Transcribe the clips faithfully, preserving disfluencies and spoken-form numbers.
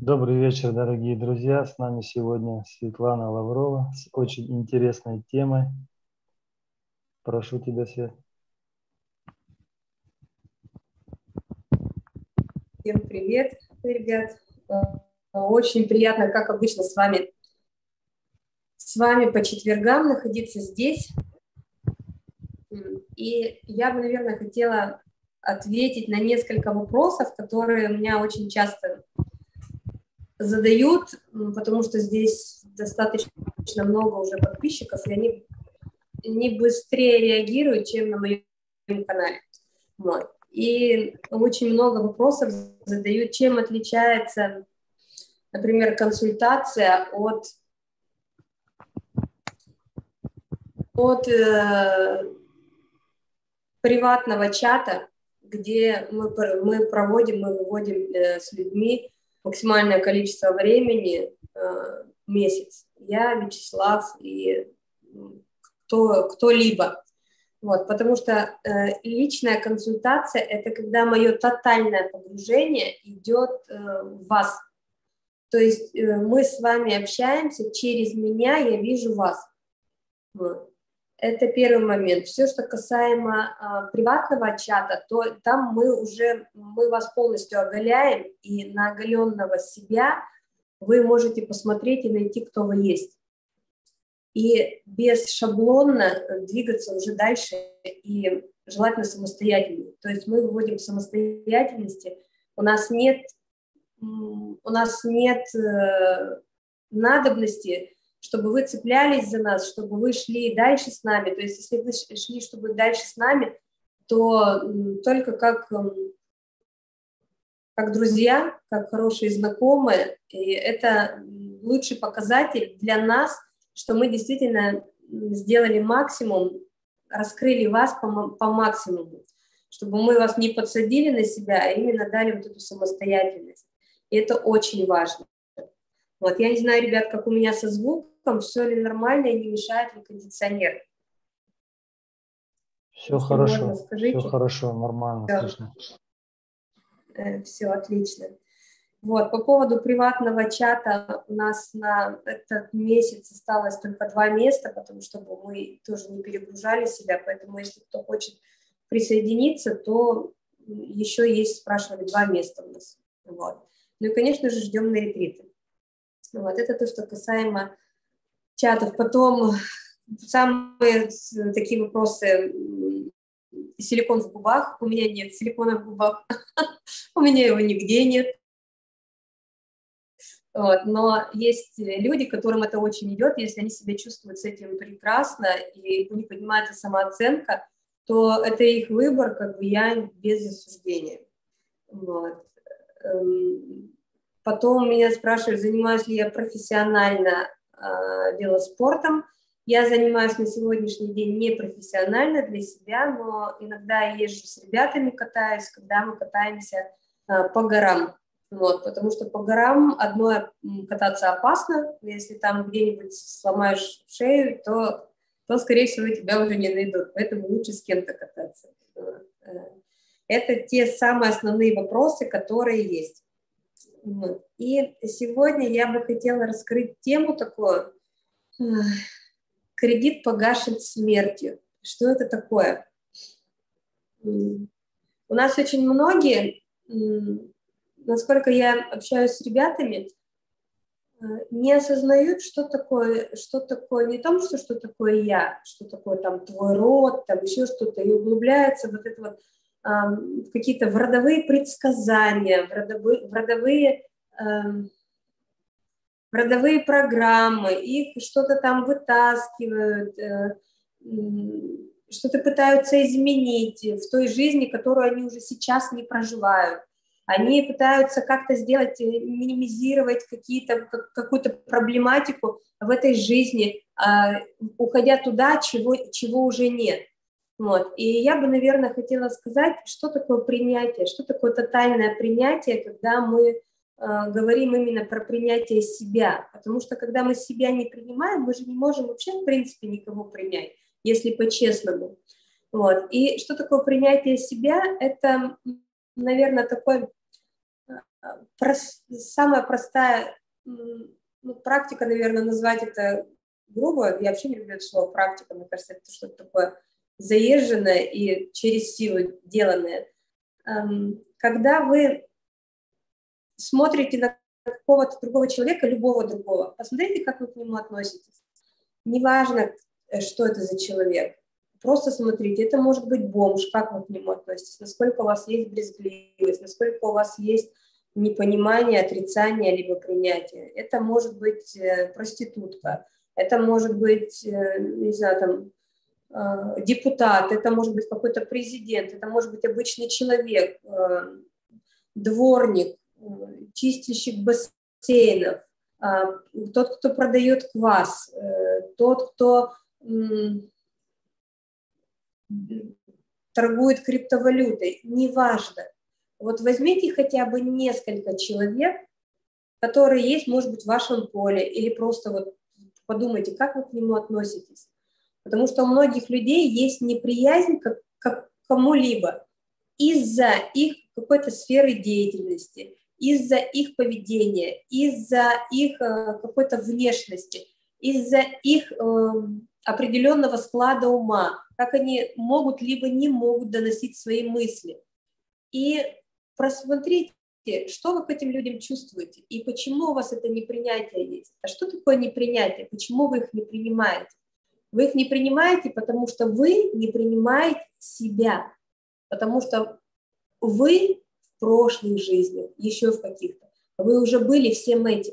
Добрый вечер, дорогие друзья. С нами сегодня Светлана Лаврова с очень интересной темой. Прошу тебя, Свет. Всем привет, ребят. Очень приятно, как обычно, с вами, с вами по четвергам находиться здесь. И я бы, наверное, хотела ответить на несколько вопросов, которые меня очень часто задают, потому что здесь достаточно много уже подписчиков, и они, они быстрее реагируют, чем на моем канале. Вот. И очень много вопросов задают, чем отличается, например, консультация от, от э, приватного чата, где мы, мы проводим, мы выводим э, с людьми максимальное количество времени, э, месяц. Я, Вячеслав и кто, кто-либо. Вот, потому что э, личная консультация – это когда мое тотальное погружение идет э, в вас. То есть э, мы с вами общаемся, через меня я вижу вас. Вот. Это первый момент. Все, что касаемо э, приватного чата, то там мы уже, мы вас полностью оголяем, и на оголенного себя вы можете посмотреть и найти, кто вы есть. И бесшаблонно двигаться уже дальше, и желательно самостоятельно. То есть мы выводим самостоятельности, у нас нет, у нас нет э, надобности, чтобы вы цеплялись за нас, чтобы вы шли дальше с нами. То есть если вы шли, чтобы дальше с нами, то только как, как друзья, как хорошие знакомые, и это лучший показатель для нас, что мы действительно сделали максимум, раскрыли вас по, по максимуму, чтобы мы вас не подсадили на себя, а именно дали вот эту самостоятельность. И это очень важно. Вот, я не знаю, ребят, как у меня со звуком, все ли нормально и не мешает ли кондиционер. Все Если хорошо, можно, скажите. все хорошо, нормально Все, слышно. все отлично. Вот, по поводу приватного чата у нас на этот месяц осталось только два места, потому что мы тоже не перегружали себя, поэтому если кто хочет присоединиться, то еще есть, спрашивали, два места у нас. Вот. Ну и, конечно же, ждем на ретриты. Вот, это то, что касаемо чатов. Потом самые такие вопросы. Силикон в губах. У меня нет силикона в губах. У меня его нигде нет. Вот. Но есть люди, которым это очень идет, если они себя чувствуют с этим прекрасно, и у них поднимается самооценка, то это их выбор, как бы я без осуждения. Вот. Потом меня спрашивают, занимаюсь ли я профессионально э, велоспортом. Я занимаюсь на сегодняшний день не профессионально для себя, но иногда езжу с ребятами, катаюсь, когда мы катаемся э, по горам. Вот, потому что по горам одно кататься опасно, если там где-нибудь сломаешь шею, то, то, скорее всего, тебя уже не найдут, поэтому лучше с кем-то кататься. Это те самые основные вопросы, которые есть. И сегодня я бы хотела раскрыть тему такую: кредит погашен смертью. Что это такое? У нас очень многие, насколько я общаюсь с ребятами, не осознают, что такое, что такое, не том, что, что такое я, что такое там твой род, там еще что-то, и углубляются вот это вот в какие-то в родовые предсказания, в родовые, в родовые, эм, в родовые программы, их что-то там вытаскивают, э, что-то пытаются изменить в той жизни, которую они уже сейчас не проживают. Они пытаются как-то сделать, минимизировать какие-то, какую-то проблематику в этой жизни, э, уходя туда, чего, чего уже нет. Вот. И я бы, наверное, хотела сказать, что такое принятие, что такое тотальное принятие, когда мы э, говорим именно про принятие себя. Потому что когда мы себя не принимаем, мы же не можем вообще, в принципе, никого принять, если по-честному. Вот. И что такое принятие себя? Это, наверное, такой прос, самая простая ну, практика, наверное, назвать это грубо, я вообще не люблю это слово практика, мне кажется, это что-то такое заезженное и через силу деланное. Когда вы смотрите на какого-то другого человека, любого другого, посмотрите, как вы к нему относитесь. Неважно, что это за человек. Просто смотрите, это может быть бомж, как вы к нему относитесь, насколько у вас есть брезгливость, насколько у вас есть непонимание, отрицание, либо принятие. Это может быть проститутка, это может быть, не знаю, там, депутат, это может быть какой-то президент, это может быть обычный человек, дворник, чистильщик бассейнов, тот, кто продает квас, тот, кто торгует криптовалютой, неважно. Вот возьмите хотя бы несколько человек, которые есть, может быть, в вашем поле, или просто вот подумайте, как вы к нему относитесь. Потому что у многих людей есть неприязнь к, к кому-либо из-за их какой-то сферы деятельности, из-за их поведения, из-за их э, какой-то внешности, из-за их э, определенного склада ума, как они могут либо не могут доносить свои мысли. И просмотрите, что вы к этим людям чувствуете, и почему у вас это непринятие есть. А что такое непринятие? Почему вы их не принимаете? Вы их не принимаете, потому что вы не принимаете себя, потому что вы в прошлых жизнях, еще в каких-то, вы уже были всем этим.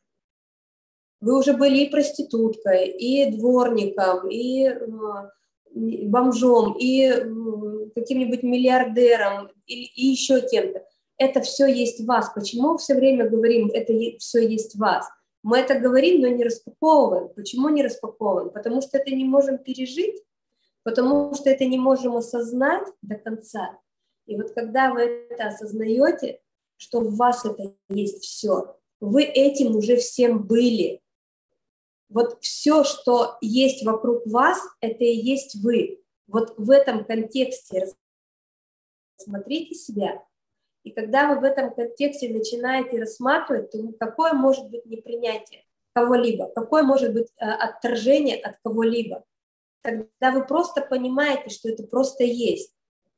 Вы уже были и проституткой, и дворником, и бомжом, и каким-нибудь миллиардером, и, и еще кем-то. Это все есть в вас. Почему все время говорим, это все есть в вас? Мы это говорим, но не распаковываем. Почему не распаковываем? Потому что это не можем пережить, потому что это не можем осознать до конца. И вот когда вы это осознаете, что в вас это есть все, вы этим уже всем были. Вот все, что есть вокруг вас, это и есть вы. Вот в этом контексте рассмотрите себя. И когда вы в этом контексте начинаете рассматривать, то какое может быть непринятие кого-либо, какое может быть э, отторжение от кого-либо. Тогда вы просто понимаете, что это просто есть.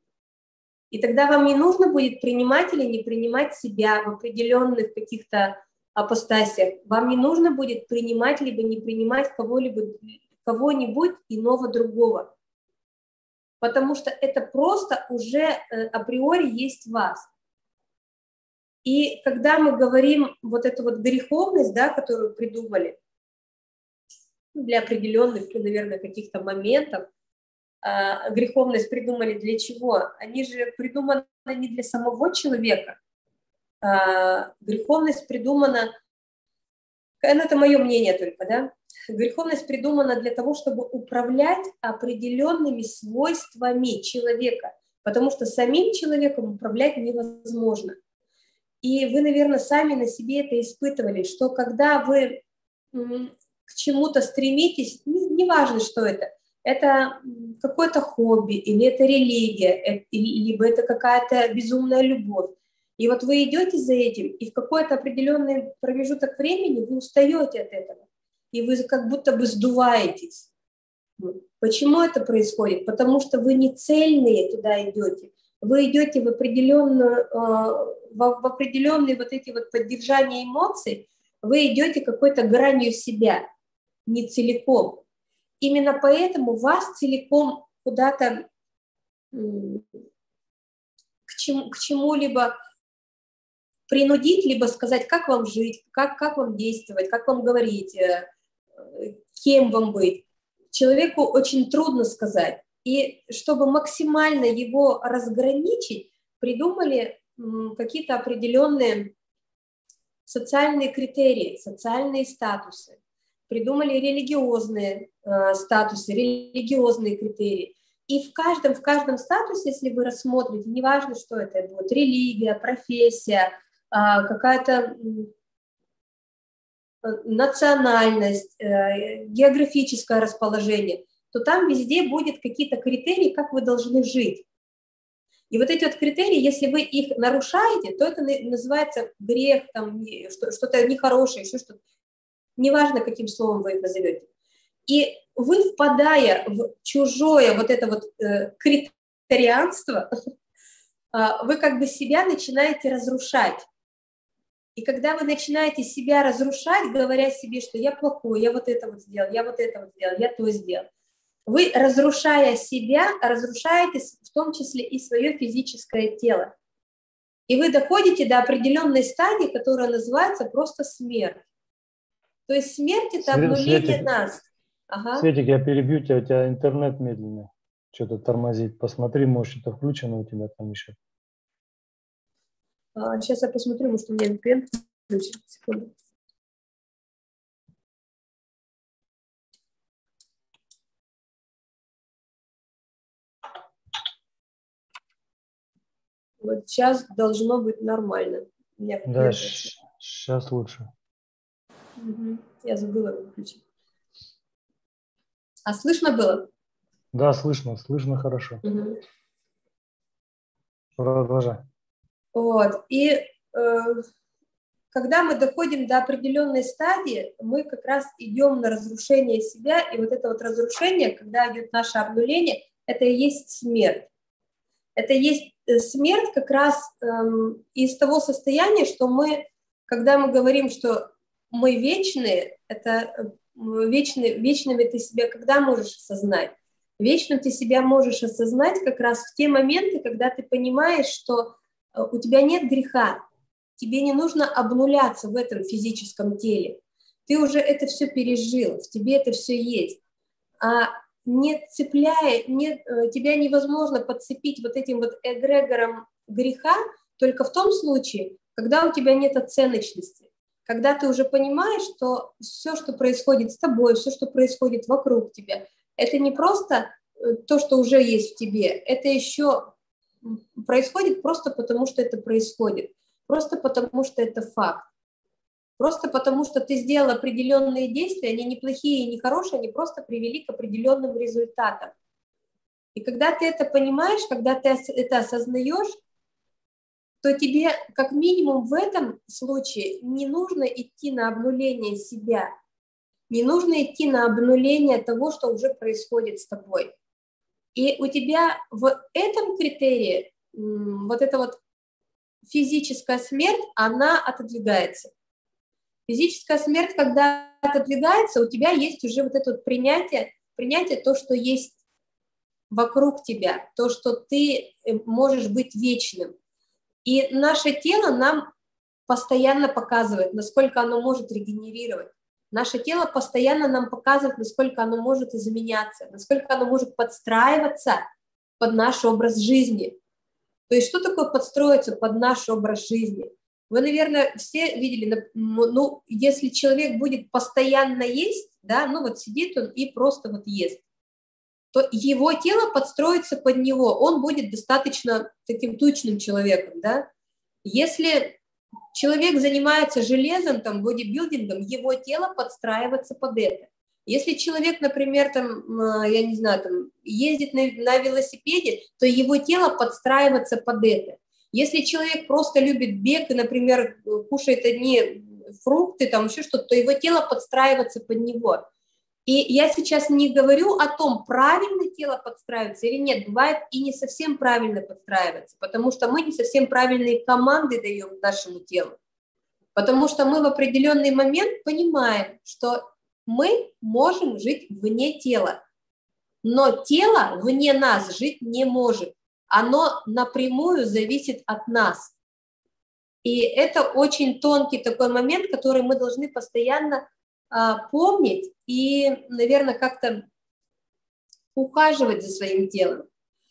И тогда вам не нужно будет принимать или не принимать себя в определенных каких-то апостасиях. Вам не нужно будет принимать либо не принимать кого-либо, кого-нибудь иного другого. Потому что это просто уже э, априори есть в вас. И когда мы говорим вот эту вот греховность, да, которую придумали для определенных, наверное, каких-то моментов, э, греховность придумали для чего? Они же придуманы не для самого человека. Э, греховность придумана, это мое мнение только, да, греховность придумана для того, чтобы управлять определенными свойствами человека, потому что самим человеком управлять невозможно. И вы, наверное, сами на себе это испытывали, что когда вы к чему-то стремитесь, неважно, что это, это какое-то хобби, или это религия, либо это какая-то безумная любовь. И вот вы идете за этим, и в какой-то определенный промежуток времени вы устаете от этого, и вы как будто бы сдуваетесь. Почему это происходит? Потому что вы не цельные туда идете, вы идете в определенную, в определенные вот эти вот поддержания эмоций, вы идете какой-то гранью себя, не целиком. Именно поэтому вас целиком куда-то к, чему, к чему-либо принудить, либо сказать, как вам жить, как, как вам действовать, как вам говорить, кем вам быть. Человеку очень трудно сказать. И чтобы максимально его разграничить, придумали какие-то определенные социальные критерии, социальные статусы. Придумали религиозные э, статусы, религиозные критерии. И в каждом, в каждом статусе, если вы рассмотрите, неважно, что это будет, религия, профессия, э, какая-то э, национальность, э, географическое расположение, то там везде будут какие-то критерии, как вы должны жить. И вот эти вот критерии, если вы их нарушаете, то это называется грех, там, что-то нехорошее, еще что-то. Неважно, каким словом вы это назовете. И вы, впадая в чужое вот это вот э, критерианство, э, вы как бы себя начинаете разрушать. И когда вы начинаете себя разрушать, говоря себе, что я плохой, я вот это вот сделал, я вот это вот сделал, я то сделал, вы, разрушая себя, разрушаете в том числе и свое физическое тело. И вы доходите до определенной стадии, которая называется просто смерть. То есть смерть – это обнуление Светик, нас. Ага. Светик, я перебью тебя, у тебя интернет медленный, что-то тормозит. Посмотри, может, это включено у тебя там еще. А, сейчас я посмотрю, может, у меня ви пи эн включен. Секунду. Вот сейчас должно быть нормально. У меня да, сейчас лучше. Угу. Я забыла выключить. А слышно было? Да, слышно, слышно хорошо. Угу. Продолжай. Вот. И э, когда мы доходим до определенной стадии, мы как раз идем на разрушение себя, и вот это вот разрушение, когда идет наше обнуление, это и есть смерть. Это и есть смерть как раз эм, из того состояния, что мы, когда мы говорим, что мы вечные, это вечны, вечными ты себя когда можешь осознать? Вечным ты себя можешь осознать как раз в те моменты, когда ты понимаешь, что у тебя нет греха, тебе не нужно обнуляться в этом физическом теле. Ты уже это все пережил, в тебе это все есть. А не цепляя, не, тебя невозможно подцепить вот этим вот эгрегором греха только в том случае, когда у тебя нет оценочности. Когда ты уже понимаешь, что все, что происходит с тобой, все, что происходит вокруг тебя, это не просто то, что уже есть в тебе, это еще происходит просто потому, что это происходит, просто потому, что это факт, просто потому, что ты сделал определенные действия, они не плохие и не хорошие, они просто привели к определенным результатам. И когда ты это понимаешь, когда ты это осознаешь, то тебе как минимум в этом случае не нужно идти на обнуление себя, не нужно идти на обнуление того, что уже происходит с тобой. И у тебя в этом критерии вот эта вот физическая смерть, она отодвигается. Физическая смерть, когда отодвигается, у тебя есть уже вот это вот принятие, принятие то, что есть вокруг тебя, то, что ты можешь быть вечным. И наше тело нам постоянно показывает, насколько оно может регенерировать. Наше тело постоянно нам показывает, насколько оно может изменяться, насколько оно может подстраиваться под наш образ жизни. То есть что такое подстроиться под наш образ жизни? Вы, наверное, все видели, ну, если человек будет постоянно есть, да, ну вот сидит он и просто вот ест, то его тело подстроится под него, он будет достаточно таким тучным человеком, да. Если человек занимается железом, там, бодибилдингом, его тело подстраивается под это. Если человек, например, там, я не знаю, там, ездит на, на велосипеде, то его тело подстраивается под это. Если человек просто любит бег и, например, кушает одни фрукты, там еще что-то, то его тело подстраивается под него. И я сейчас не говорю о том, правильно тело подстраивается или нет. Бывает и не совсем правильно подстраивается, потому что мы не совсем правильные команды даем нашему телу. Потому что мы в определенный момент понимаем, что мы можем жить вне тела, но тело вне нас жить не может. Оно напрямую зависит от нас. И это очень тонкий такой момент, который мы должны постоянно а, помнить и, наверное, как-то ухаживать за своим телом.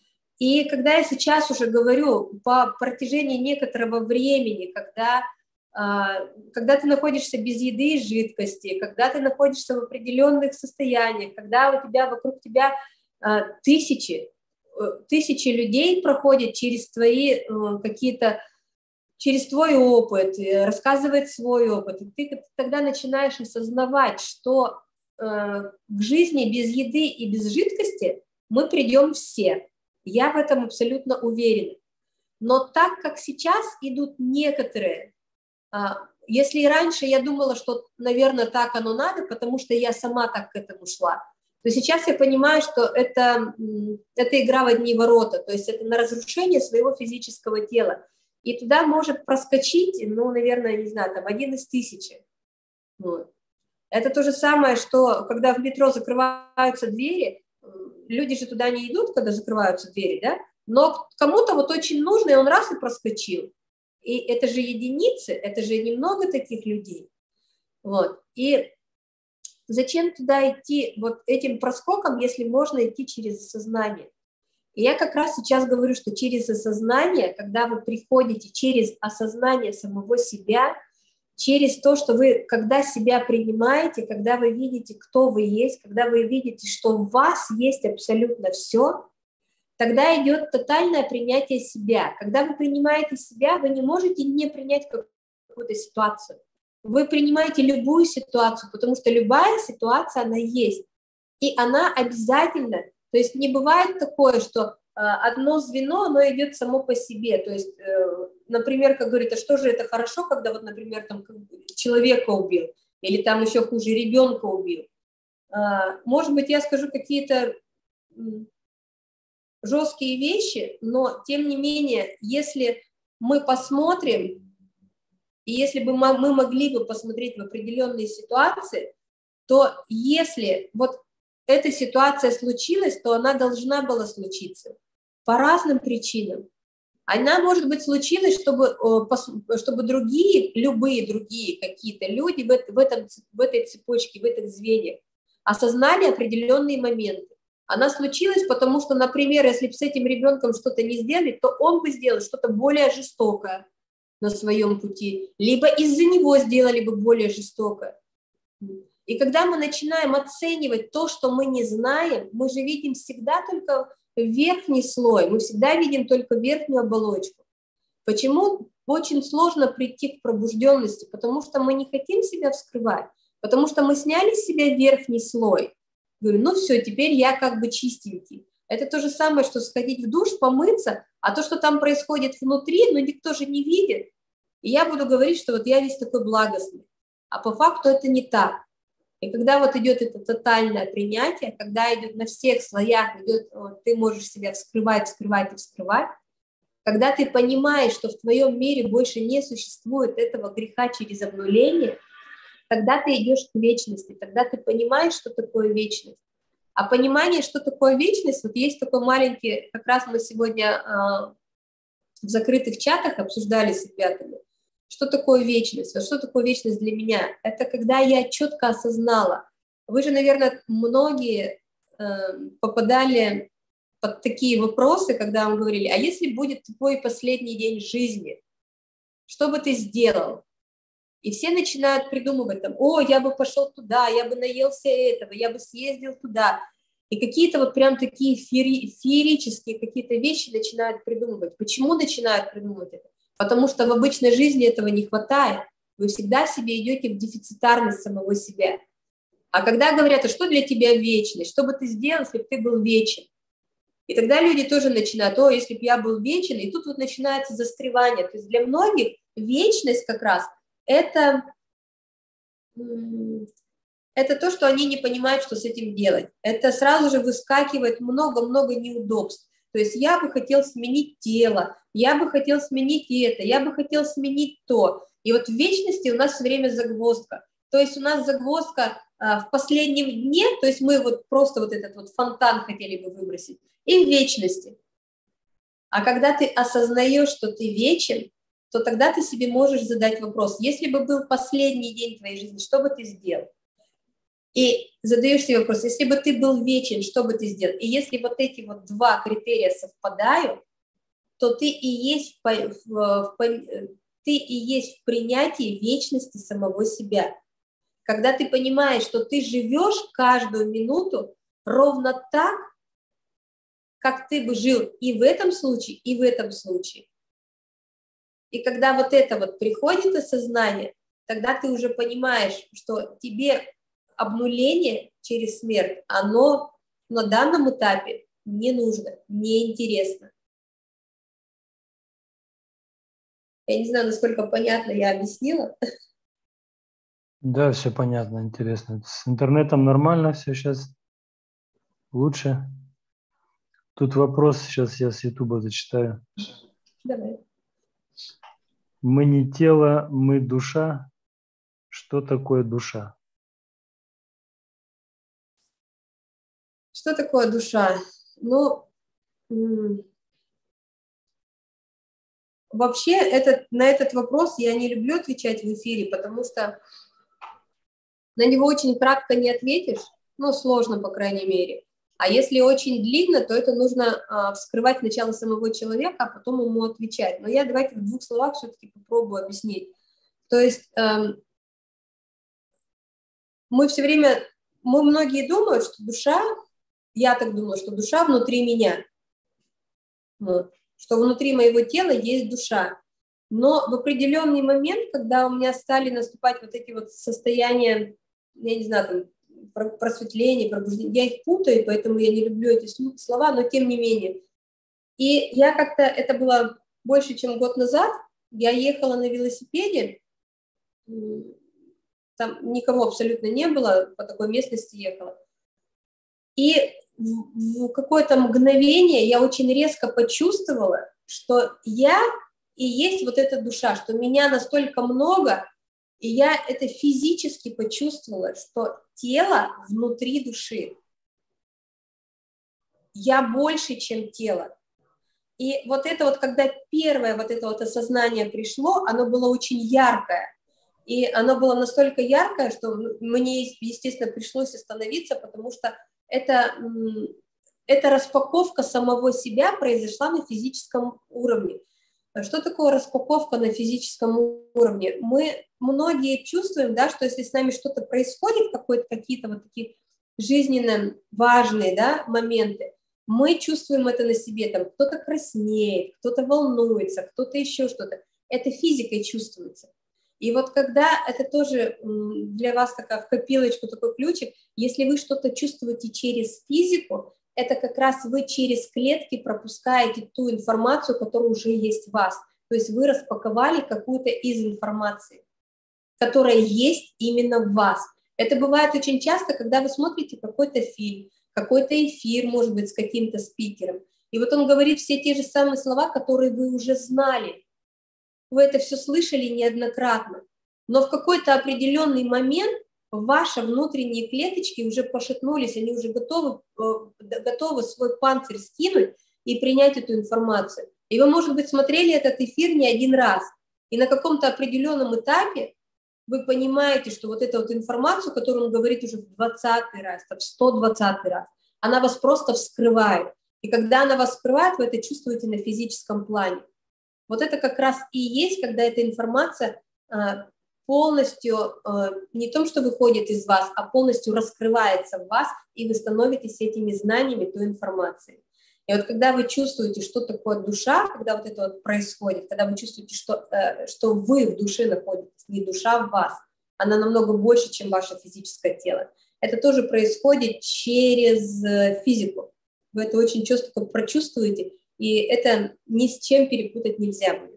И когда я сейчас уже говорю по протяжении некоторого времени, когда, а, когда ты находишься без еды и жидкости, когда ты находишься в определенных состояниях, когда у тебя вокруг тебя а, тысячи, тысячи людей проходят через твои а, какие-то через твой опыт, рассказывает свой опыт, и ты тогда начинаешь осознавать, что э, к жизни без еды и без жидкости мы придем все. Я в этом абсолютно уверена. Но так как сейчас идут некоторые, если и раньше я думала, что, наверное, так оно надо, потому что я сама так к этому шла, то сейчас я понимаю, что это, это игра в одни ворота, то есть это на разрушение своего физического тела. И туда может проскочить, ну, наверное, не знаю, там один из тысячи. Вот. Это то же самое, что когда в метро закрываются двери, люди же туда не идут, когда закрываются двери, да? Но кому-то вот очень нужно, и он раз и проскочил. И это же единицы, это же немного таких людей. Вот. И зачем туда идти вот этим проскоком, если можно идти через осознание? И я как раз сейчас говорю, что через осознание, когда вы приходите через осознание самого себя, через то, что вы, когда себя принимаете, когда вы видите, кто вы есть, когда вы видите, что у вас есть абсолютно все, тогда идет тотальное принятие себя. Когда вы принимаете себя, вы не можете не принять какую-то ситуацию. Вы принимаете любую ситуацию, потому что любая ситуация, она есть. И она обязательно, то есть не бывает такое, что э, одно звено, оно идет само по себе. То есть, э, например, как говорит, а что же это хорошо, когда вот, например, там человека убил, или там еще хуже, ребенка убил. Э, может быть, я скажу какие-то жесткие вещи, но тем не менее, если мы посмотрим, и если бы мы могли бы посмотреть в определенные ситуации, то если вот эта ситуация случилась, то она должна была случиться по разным причинам. Она, может быть, случилась, чтобы, чтобы другие, любые другие какие-то люди в, в, этом, в этой цепочке, в этих звеньях осознали определенные моменты. Она случилась, потому что, например, если бы с этим ребенком что-то не сделали, то он бы сделал что-то более жестокое на своем пути, либо из-за него сделали бы более жестокое. И когда мы начинаем оценивать то, что мы не знаем, мы же видим всегда только верхний слой, мы всегда видим только верхнюю оболочку. Почему очень сложно прийти к пробужденности? Потому что мы не хотим себя вскрывать, потому что мы сняли с себя верхний слой. Говорю, ну все, теперь я как бы чистенький. Это то же самое, что сходить в душ, помыться, а то, что там происходит внутри, ну никто же не видит. И я буду говорить, что вот я весь такой благостный. А по факту это не так. И когда вот идет это тотальное принятие, когда идет на всех слоях, идет, вот, ты можешь себя вскрывать, вскрывать и вскрывать, когда ты понимаешь, что в твоем мире больше не существует этого греха через обнуление, тогда ты идешь к вечности, тогда ты понимаешь, что такое вечность. А понимание, что такое вечность, вот есть такой маленький, как раз мы сегодня э, в закрытых чатах обсуждали с ребятами, что такое вечность, вот что такое вечность для меня. Это когда я четко осознала. Вы же, наверное, многие э, попадали под такие вопросы, когда вам говорили, а если будет твой последний день жизни, что бы ты сделал? И все начинают придумывать там, о, я бы пошел туда, я бы наелся этого, я бы съездил туда. И какие-то вот прям такие феери, феерические какие-то вещи начинают придумывать. Почему начинают придумывать это? Потому что в обычной жизни этого не хватает. Вы всегда в себе идете в дефицитарность самого себя. А когда говорят, а что для тебя вечность? Что бы ты сделал, если бы ты был вечен? И тогда люди тоже начинают, о, если бы я был вечен, и тут вот начинается застревание. То есть для многих вечность как раз это, это то, что они не понимают, что с этим делать. Это сразу же выскакивает много-много неудобств. То есть я бы хотел сменить тело, я бы хотел сменить это, я бы хотел сменить то. И вот в вечности у нас все время загвоздка. То есть у нас загвоздка а, в последнем дне, то есть мы вот просто вот этот вот фонтан хотели бы выбросить, и в вечности. А когда ты осознаешь, что ты вечен, то тогда ты себе можешь задать вопрос, если бы был последний день твоей жизни, что бы ты сделал? И задаешь себе вопрос, если бы ты был вечен, что бы ты сделал? И если вот эти вот два критерия совпадают, то ты и есть в, в, в, ты и есть в принятии вечности самого себя. Когда ты понимаешь, что ты живешь каждую минуту ровно так, как ты бы жил и в этом случае, и в этом случае. И когда вот это вот приходит осознание, тогда ты уже понимаешь, что тебе обнуление через смерть, оно на данном этапе не нужно, неинтересно. Я не знаю, насколько понятно я объяснила. Да, все понятно, интересно. С интернетом нормально все сейчас? Лучше? Тут вопрос, сейчас я с Ютуба зачитаю. Давай. Мы не тело, мы душа. Что такое душа? Что такое душа? Ну, вообще этот, на этот вопрос я не люблю отвечать в эфире, потому что на него очень кратко не ответишь, ну, сложно, по крайней мере. А если очень длинно, то это нужно а, вскрывать сначала самого человека, а потом ему отвечать. Но я давайте в двух словах все-таки попробую объяснить. То есть эм, мы все время, мы многие думают, что душа, я так думаю, что душа внутри меня, вот, что внутри моего тела есть душа. Но в определенный момент, когда у меня стали наступать вот эти вот состояния, я не знаю, там, просветление, пробуждение, я их путаю, поэтому я не люблю эти слова, но тем не менее. И я как-то, это было больше, чем год назад, я ехала на велосипеде, там никого абсолютно не было, по такой местности ехала. И в, в какое-то мгновение я очень резко почувствовала, что я и есть вот эта душа, что меня настолько много, и я это физически почувствовала, что тело внутри души. Я больше, чем тело. И вот это вот, когда первое вот это вот осознание пришло, оно было очень яркое. И оно было настолько яркое, что мне, естественно, пришлось остановиться, потому что это, эта распаковка самого себя произошла на физическом уровне. Что такое распаковка на физическом уровне? Мы многие чувствуем, да, что если с нами что-то происходит, какие-то вот такие жизненно важные, да, моменты, мы чувствуем это на себе, там кто-то краснеет, кто-то волнуется, кто-то еще что-то. Это физикой чувствуется. И вот когда это тоже для вас такая в копилочку такой ключик, если вы что-то чувствуете через физику, это как раз вы через клетки пропускаете ту информацию, которая уже есть в вас. То есть вы распаковали какую-то из информации, которая есть именно в вас. Это бывает очень часто, когда вы смотрите какой-то фильм, какой-то эфир, может быть, с каким-то спикером, и вот он говорит все те же самые слова, которые вы уже знали. Вы это все слышали неоднократно. Но в какой-то определенный момент ваши внутренние клеточки уже пошатнулись, они уже готовы, готовы свой панцирь скинуть и принять эту информацию. И вы, может быть, смотрели этот эфир не один раз, и на каком-то определенном этапе вы понимаете, что вот эту вот информацию, которую он говорит уже в двадцатый раз, в сто двадцатый раз, она вас просто вскрывает. И когда она вас вскрывает, вы это чувствуете на физическом плане. Вот это как раз и есть, когда эта информация полностью не то, что выходит из вас, а полностью раскрывается в вас, и вы становитесь этими знаниями, той информацией. И вот когда вы чувствуете, что такое душа, когда вот это вот происходит, когда вы чувствуете, что, что вы в душе находитесь, не душа в вас, она намного больше, чем ваше физическое тело. Это тоже происходит через физику. Вы это очень четко прочувствуете, и это ни с чем перепутать нельзя будет.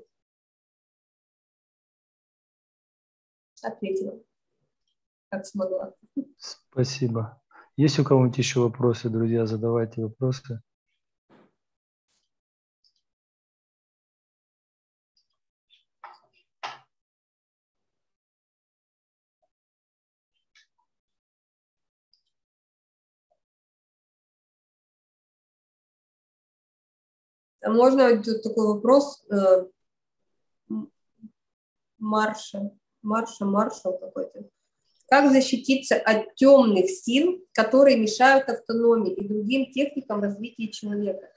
Ответила, как смогла. Спасибо. Есть у кого-нибудь еще вопросы, друзья? Задавайте вопросы. Можно тут такой вопрос Марша, Марша, Маршал какой-то. Как защититься от темных сил, которые мешают автономии и другим техникам развития человека?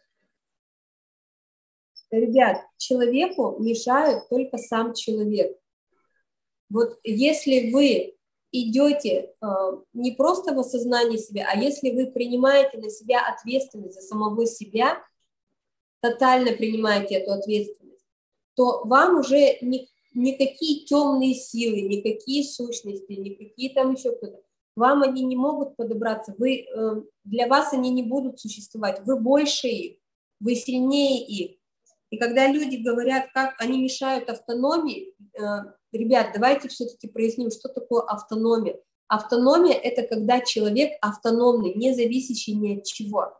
Ребят, человеку мешает только сам человек. Вот если вы идете э, не просто в осознании себя, а если вы принимаете на себя ответственность за самого себя, тотально принимаете эту ответственность, то вам уже не, никакие темные силы, никакие сущности, никакие там еще кто-то, вам они не могут подобраться, вы, э, для вас они не будут существовать, вы больше их, вы сильнее их. И когда люди говорят, как они мешают автономии, ребят, давайте все-таки проясним, что такое автономия. Автономия – это когда человек автономный, не зависящий ни от чего.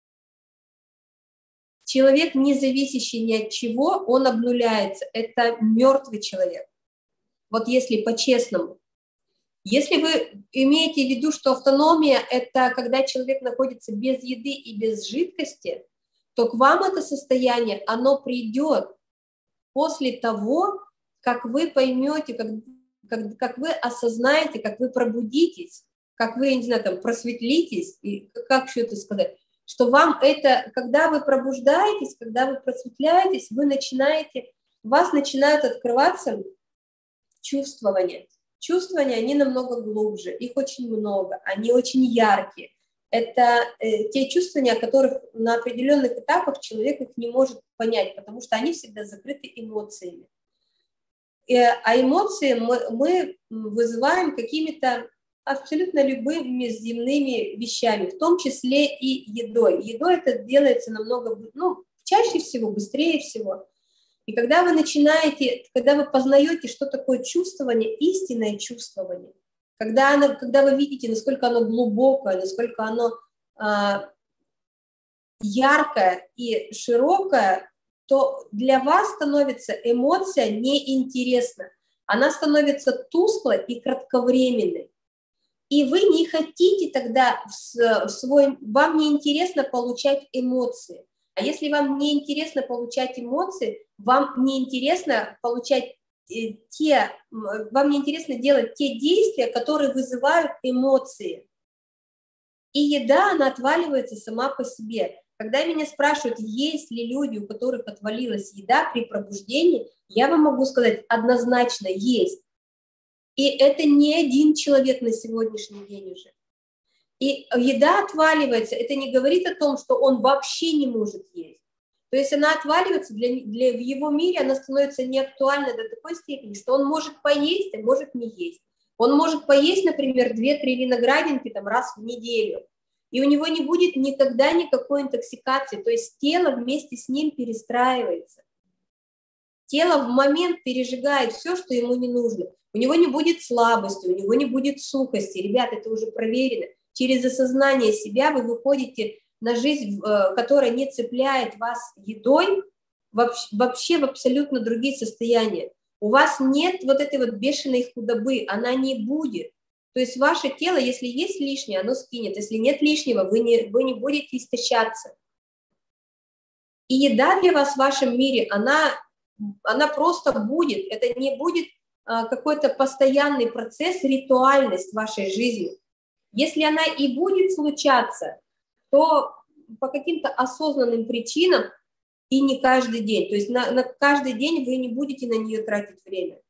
Человек, не зависящий ни от чего, он обнуляется. Это мертвый человек. Вот если по-честному. Если вы имеете в виду, что автономия – это когда человек находится без еды и без жидкости, то к вам это состояние, оно придет после того, как вы поймете, как, как, как вы осознаете, как вы пробудитесь, как вы, не знаю, там, просветлитесь, и как еще это сказать, что вам это, когда вы пробуждаетесь, когда вы просветляетесь, вы начинаете, у вас начинают открываться чувствования. Чувствования, они намного глубже, их очень много, они очень яркие. Это э, те чувствования, о которых на определенных этапах человек их не может понять, потому что они всегда закрыты эмоциями. И, а эмоции мы, мы вызываем какими-то абсолютно любыми земными вещами, в том числе и едой. Едой это делается намного, ну, чаще всего, быстрее всего. И когда вы начинаете, когда вы познаете, что такое чувствование, истинное чувствование, когда, оно, когда вы видите, насколько оно глубокое, насколько оно а, яркое и широкое, то для вас становится эмоция неинтересна. Она становится тусклой и кратковременной. И вы не хотите тогда в свой... Вам неинтересно получать эмоции. А если вам неинтересно получать эмоции, вам неинтересно получать те... Вам неинтересно делать те действия, которые вызывают эмоции. И еда, она отваливается сама по себе. Когда меня спрашивают, есть ли люди, у которых отвалилась еда при пробуждении, я вам могу сказать, однозначно есть. И это не один человек на сегодняшний день уже. И еда отваливается, это не говорит о том, что он вообще не может есть. То есть она отваливается, для, для, в его мире она становится неактуальной до такой степени, что он может поесть, а может не есть. Он может поесть, например, две-три виноградинки там, раз в неделю, и у него не будет никогда никакой интоксикации, то есть тело вместе с ним перестраивается. Тело в момент пережигает все, что ему не нужно. У него не будет слабости, у него не будет сухости. Ребята, это уже проверено. Через осознание себя вы выходите на жизнь, которая не цепляет вас едой, вообще в абсолютно другие состояния. У вас нет вот этой вот бешеной худобы, она не будет. То есть ваше тело, если есть лишнее, оно скинет. Если нет лишнего, вы не, вы не будете истощаться. И еда для вас в вашем мире, она, она просто будет. Это не будет а, какой-то постоянный процесс, ритуальность в вашей жизни. Если она и будет случаться, то по каким-то осознанным причинам и не каждый день. То есть на, на каждый день вы не будете на нее тратить время.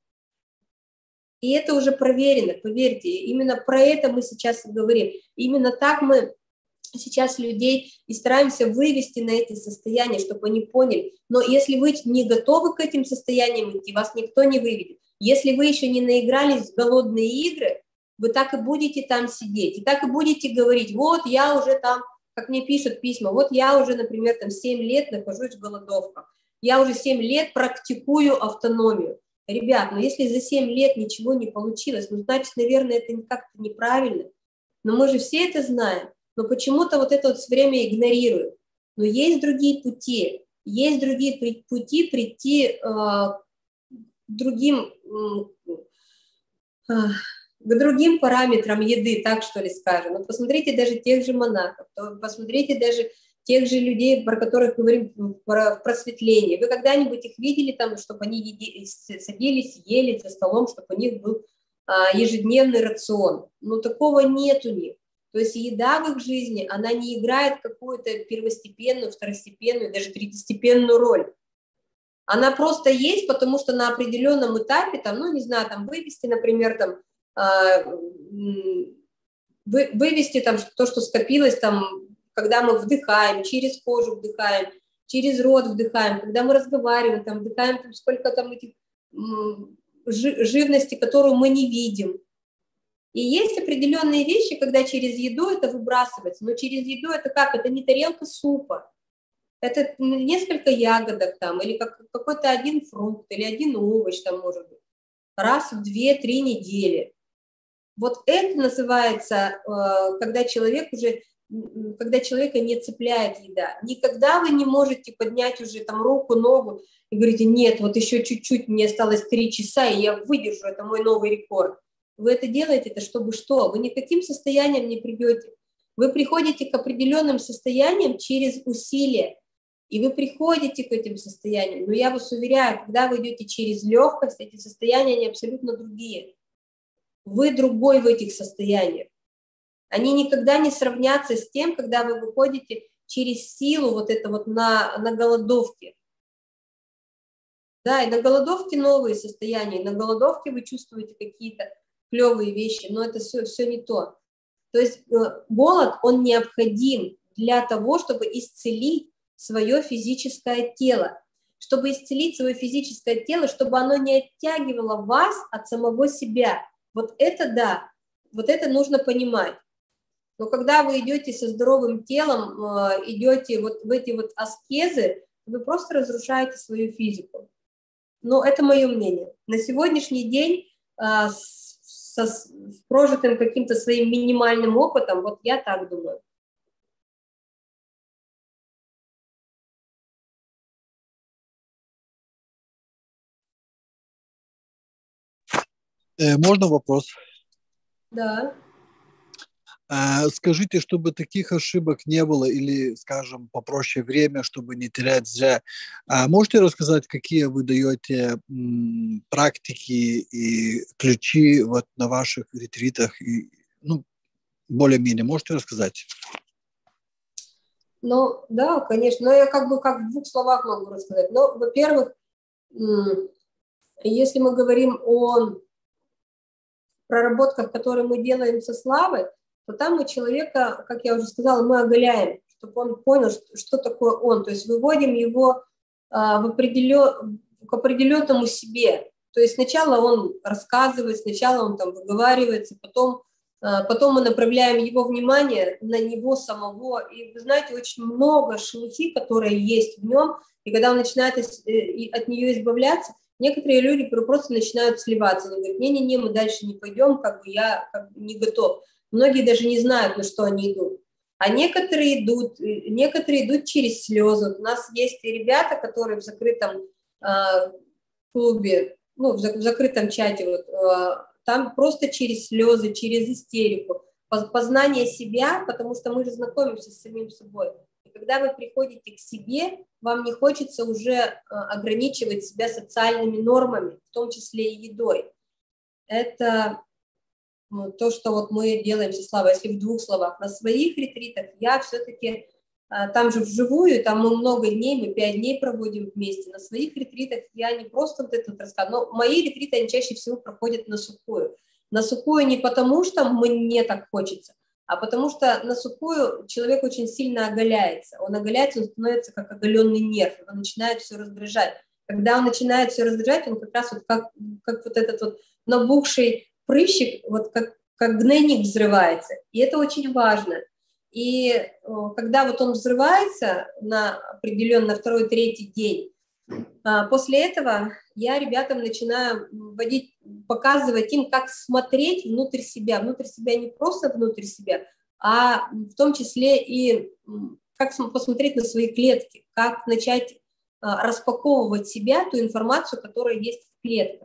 И это уже проверено, поверьте. Именно про это мы сейчас и говорим. Именно так мы сейчас людей и стараемся вывести на эти состояния, чтобы они поняли. Но если вы не готовы к этим состояниям идти, вас никто не выведет. Если вы еще не наигрались в голодные игры, вы так и будете там сидеть. И так и будете говорить, вот я уже там, как мне пишут письма, вот я уже, например, там семь лет нахожусь в голодовках. Я уже семь лет практикую автономию. Ребят, ну если за семь лет ничего не получилось, ну значит, наверное, это как-то неправильно. Но мы же все это знаем. Но почему-то вот это вот все время игнорируют. Но есть другие пути. Есть другие пути прийти э, к другим, э, к другим параметрам еды, так что ли скажем. Ну, посмотрите даже тех же монахов, посмотрите даже тех же людей, про которых говорим про просветление. Вы когда-нибудь их видели там, чтобы они еди, садились, ели за столом, чтобы у них был а, ежедневный рацион? Ну, такого нет у них. То есть еда в их жизни, она не играет какую-то первостепенную, второстепенную, даже третьестепенную роль. Она просто есть, потому что на определенном этапе, там, ну, не знаю, там, вывести, например, там, а, вы, вывести там то, что скопилось там, когда мы вдыхаем, через кожу вдыхаем, через рот вдыхаем, когда мы разговариваем, там, вдыхаем там, сколько там этих живности, которую мы не видим. И есть определенные вещи, когда через еду это выбрасывается, но через еду это как? Это не тарелка супа, Это несколько ягодок там, или как, какой-то один фрукт, или один овощ там может быть. Раз в две-три недели. Вот это называется, когда человек уже, когда человека не цепляет еда. Никогда вы не можете поднять уже там руку, ногу и говорите, нет, вот еще чуть-чуть, мне осталось три часа, и я выдержу, это мой новый рекорд. Вы это делаете, это чтобы что? Вы ни к каким состояниям не придете. Вы приходите к определенным состояниям через усилия, и вы приходите к этим состояниям. Но я вас уверяю, когда вы идете через легкость, эти состояния, они абсолютно другие. Вы другой в этих состояниях. Они никогда не сравнятся с тем, когда вы выходите через силу вот это вот на, на голодовке. Да, и на голодовке новые состояния, на голодовке вы чувствуете какие-то клевые вещи, но это все, все не то. То есть голод, он необходим для того, чтобы исцелить свое физическое тело. Чтобы исцелить свое физическое тело, чтобы оно не оттягивало вас от самого себя. Вот это да, вот это нужно понимать. Но когда вы идете со здоровым телом, идете вот в эти вот аскезы, вы просто разрушаете свою физику. Но это мое мнение. На сегодняшний день со с прожитым каким-то своим минимальным опытом, вот я так думаю. Можно вопрос? Да. Скажите, чтобы таких ошибок не было, или, скажем, попроще время, чтобы не терять зря, можете рассказать, какие вы даете практики и ключи вот на ваших ретритах? И, ну, более-менее, можете рассказать? Ну, да, конечно. Но я как бы как в двух словах могу рассказать. Ну, во-первых, если мы говорим о проработках, которые мы делаем со славой, то там мы человека, как я уже сказала, мы оголяем, чтобы он понял, что, что такое он. То есть выводим его а, в определен, к определенному себе. То есть сначала он рассказывает, сначала он там выговаривается, потом, а, потом мы направляем его внимание на него самого. И вы знаете, очень много шелухи, которая есть в нем, и когда он начинает от, от нее избавляться, некоторые люди просто начинают сливаться. Они говорят, не-не-не, мы дальше не пойдем, как бы я как бы не готов. Многие даже не знают, на что они идут. А некоторые идут, некоторые идут через слезы. У нас есть ребята, которые в закрытом э, клубе, ну, в, в закрытом чате, вот, э, там просто через слезы, через истерику, познание себя, потому что мы же знакомимся с самим собой. И когда вы приходите к себе, вам не хочется уже э, ограничивать себя социальными нормами, в том числе и едой. Это ну, то, что вот мы делаем со Славой, если в двух словах. На своих ретритах я все-таки, там же вживую, там мы много дней, мы пять дней проводим вместе. На своих ретритах я не просто вот это вот рассказываю, но мои ретриты, они чаще всего проходят на сухую. На сухую не потому, что мне так хочется, а потому что на сухую человек очень сильно оголяется. Он оголяется, он становится как оголенный нерв, он начинает все раздражать. Когда он начинает все раздражать, он как раз вот как, как вот этот вот набухший прыщик, вот как, как гнойник взрывается, и это очень важно. И о, когда вот он взрывается на определенно второй, третий день, а, после этого я ребятам начинаю вводить, показывать им, как смотреть внутрь себя, внутрь себя не просто внутрь себя, а в том числе и как посмотреть на свои клетки, как начать а, распаковывать себя, ту информацию, которая есть в клетках.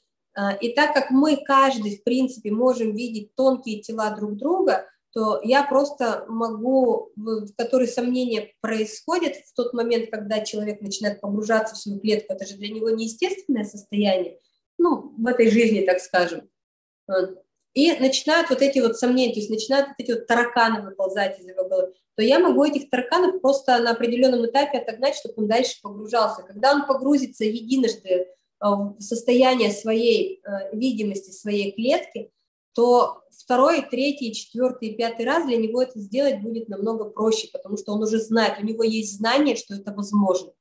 И так как мы каждый, в принципе, можем видеть тонкие тела друг друга, то я просто могу, в которые сомнения происходят в тот момент, когда человек начинает погружаться в свою клетку, это же для него неестественное состояние, ну, в этой жизни, так скажем. И начинают вот эти вот сомнения, то есть начинают вот эти вот тараканы выползать из его головы, то я могу этих тараканов просто на определенном этапе отогнать, чтобы он дальше погружался. Когда он погрузится единожды в состояние своей э, видимости, своей клетки, то второй, третий, четвертый, пятый раз для него это сделать будет намного проще, потому что он уже знает, у него есть знание, что это возможно.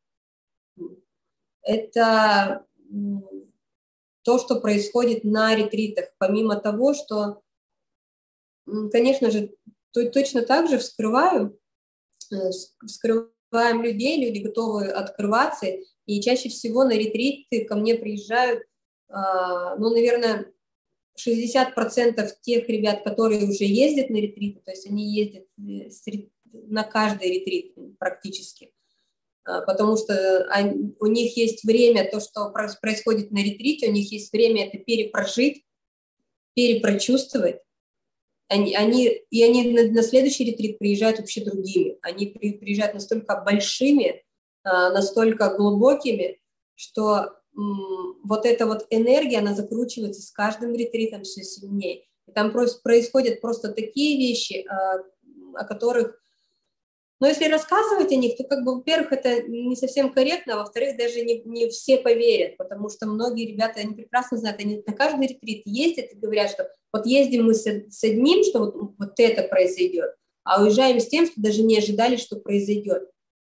Это то, что происходит на ретритах, помимо того, что, конечно же, точно так же вскрываю, вскрываю открываем людей, люди готовы открываться, и чаще всего на ретриты ко мне приезжают, ну, наверное, шестьдесят процентов тех ребят, которые уже ездят на ретриты, то есть они ездят на каждый ретрит практически, потому что они, у них есть время, то, что происходит на ретрите, у них есть время это перепрожить, перепрочувствовать. Они, они, и они на, на следующий ретрит приезжают вообще другими. Они при, приезжают настолько большими, настолько глубокими, что м, вот эта вот энергия, она закручивается с каждым ретритом все сильнее. И там просто происходят просто такие вещи, о, о которых, ну, если рассказывать о них, то, как бы, во-первых, это не совсем корректно, а во-вторых, даже не, не все поверят, потому что многие ребята, они прекрасно знают, они на каждый ретрит ездят и говорят, что вот ездим мы с, с одним, что вот, вот это произойдет, а уезжаем с тем, что даже не ожидали, что произойдет.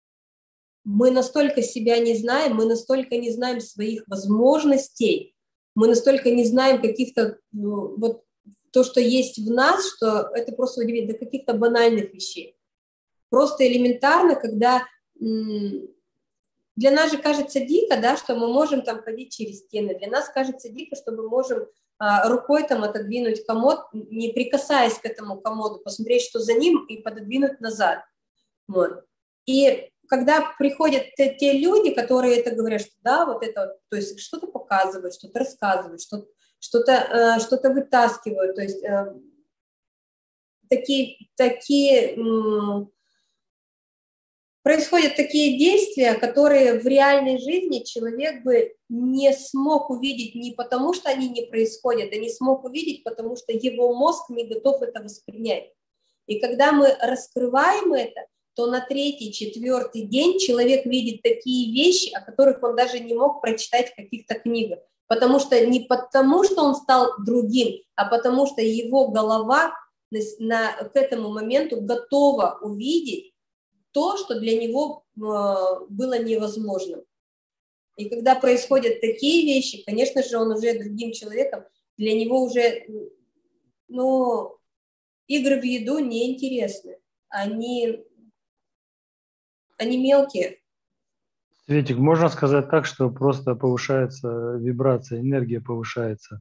Мы настолько себя не знаем, мы настолько не знаем своих возможностей, мы настолько не знаем каких-то, ну, вот то, что есть в нас, что это просто удивительно, до каких-то банальных вещей. Просто элементарно, когда м, для нас же кажется дико, да, что мы можем там ходить через стены, для нас кажется дико, что мы можем а, рукой там отодвинуть комод, не прикасаясь к этому комоду, посмотреть, что за ним, и пододвинуть назад. Вот. И когда приходят те, те люди, которые это говорят, что да, вот это, то есть что-то показывают, что-то рассказывают, что-то, что-то, э, что-то вытаскивают, то есть э, такие, такие м, происходят такие действия, которые в реальной жизни человек бы не смог увидеть не потому, что они не происходят, а не смог увидеть, потому что его мозг не готов это воспринять. И когда мы раскрываем это, то на третий, четвертый день человек видит такие вещи, о которых он даже не мог прочитать в каких-то книгах. Потому что не потому, что он стал другим, а потому что его голова на, на, к этому моменту готова увидеть то, что для него э, было невозможным. И когда происходят такие вещи, конечно же, он уже другим человеком, для него уже, ну, игры в еду неинтересны. Они, они мелкие. Светик, можно сказать так, что просто повышается вибрация, энергия повышается?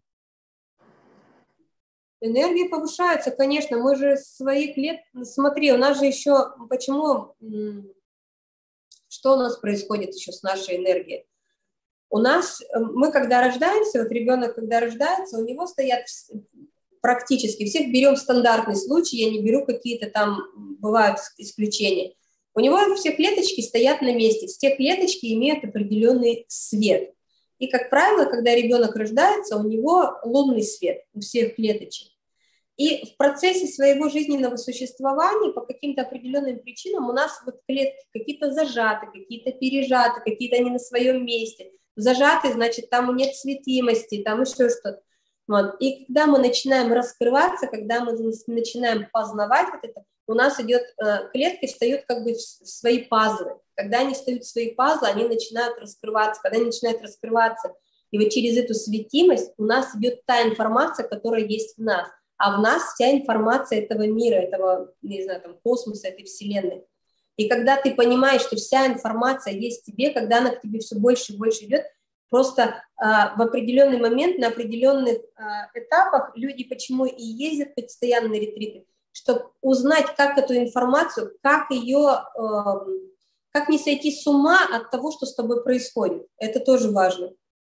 Энергия повышается, конечно. Мы же своих лет... Смотри, у нас же еще... Почему... Что у нас происходит еще с нашей энергией? У нас... Мы когда рождаемся, вот ребенок, когда рождается, у него стоят практически... Всех берем стандартный случай, я не беру какие-то там... Бывают исключения. У него все клеточки стоят на месте. Все клеточки имеют определенный свет. И, как правило, когда ребенок рождается, у него лунный свет у всех клеточек. И в процессе своего жизненного существования по каким-то определенным причинам у нас вот клетки какие-то зажаты, какие-то пережаты, какие-то они на своем месте. Зажаты, значит, там нет светимости, там еще что-то. Вот. И когда мы начинаем раскрываться, когда мы начинаем познавать вот это, у нас идет, э, клетки встают как бы в свои пазлы. Когда они встают в свои пазлы, они начинают раскрываться. Когда они начинают раскрываться, и вот через эту светимость у нас идет та информация, которая есть в нас. А в нас вся информация этого мира, этого, не знаю, там, космоса, этой вселенной. И когда ты понимаешь, что вся информация есть в тебе, когда она к тебе все больше и больше идет, просто э, в определенный момент, на определенных э, этапах люди почему и ездят постоянно на ретриты, чтобы узнать, как эту информацию, как ее, э, как не сойти с ума от того, что с тобой происходит. Это тоже важно.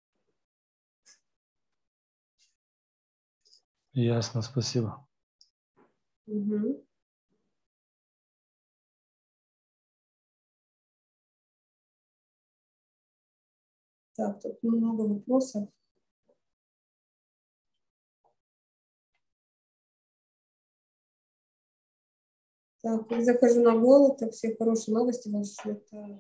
Ясно, спасибо. Угу. Так, тут много вопросов. Так, я захожу на голод, так все хорошие новости волшебные.